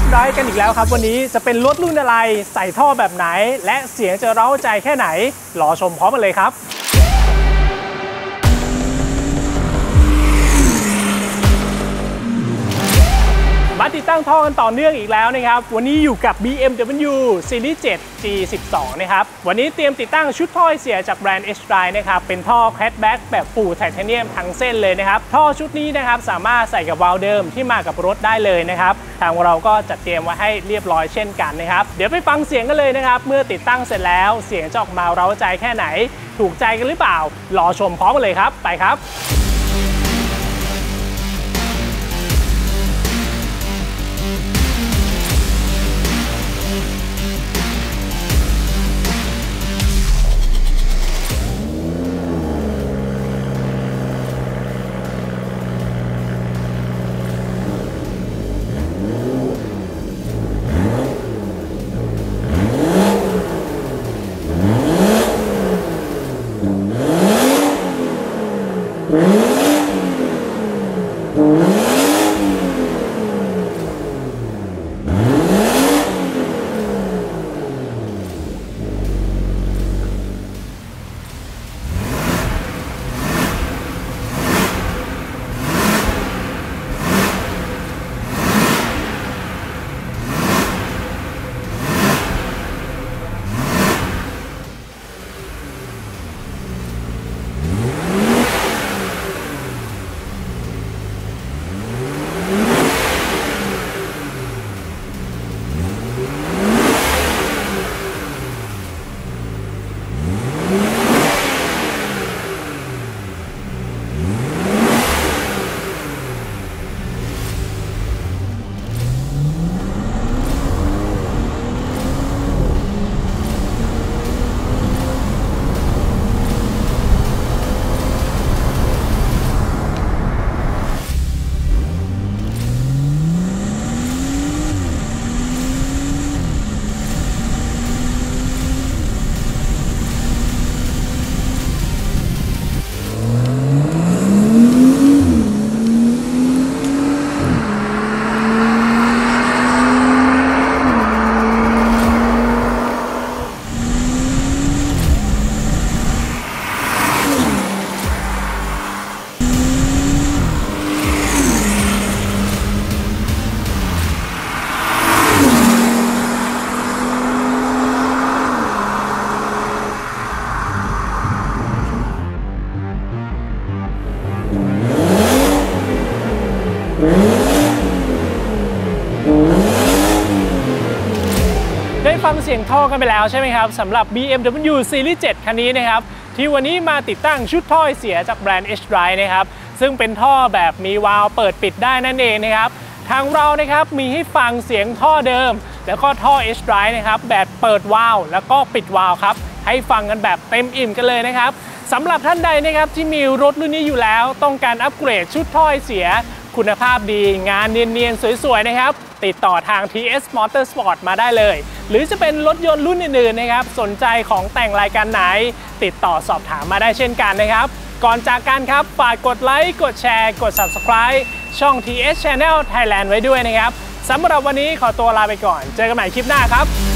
H.DRIVE กันอีกแล้วครับวันนี้จะเป็นรถรุ่นอะไรใส่ท่อแบบไหนและเสียงจะเร้าใจแค่ไหนรอชมพร้อมกันเลยครับมาติดตั้งท่อกันต่อเนื่องอีกแล้วนะครับวันนี้อยู่กับ BMW Series 7 G12 นะครับวันนี้เตรียมติดตั้งชุดท่อเสียจากแบรนด์ H.DRIVE นะครับเป็นท่อแคทแบ็กแบบฟูลไทเทเนียมทั้งเส้นเลยนะครับท่อชุดนี้นะครับสามารถใส่กับวาล์วเดิมที่มากับรถได้เลยนะครับทางเราก็จัดเตรียมไว้ให้เรียบร้อยเช่นกันนะครับเดี๋ยวไปฟังเสียงกันเลยนะครับเมื่อติดตั้งเสร็จแล้วเสียงจะออกมาเร้าใจแค่ไหนถูกใจกันหรือเปล่ารอชมพร้อมกันเลยครับไปครับได้ฟังเสียงท่อกันไปแล้วใช่ไหมครับสำหรับ BMW Series 7 คันนี้นะครับที่วันนี้มาติดตั้งชุดท่อเสียจากแบรนด์ H.DRIVE นะครับซึ่งเป็นท่อแบบมีวาล์วเปิดปิดได้นั่นเองนะครับทางเรานะครับมีให้ฟังเสียงท่อเดิมแล้วก็ท่อ H.DRIVE นะครับแบบเปิดวาล์วแล้วก็ปิดวาล์วครับให้ฟังกันแบบเต็มอิ่มกันเลยนะครับสำหรับท่านใดนะครับที่มีรถรุ่นนี้อยู่แล้วต้องการอัปเกรดชุดท่อเสียคุณภาพดีงานเนียนๆสวยๆนะครับติดต่อทาง TS Motorsport มาได้เลยหรือจะเป็นรถยนต์รุ่นอื่นๆนะครับสนใจของแต่งรายการไหนติดต่อสอบถามมาได้เช่นกันนะครับก่อนจากกันครับฝากกดไลค์กดแชร์กด Subscribe ช่อง TS Channel Thailand ไว้ด้วยนะครับสำหรับวันนี้ขอตัวลาไปก่อนเจอกันใหม่คลิปหน้าครับ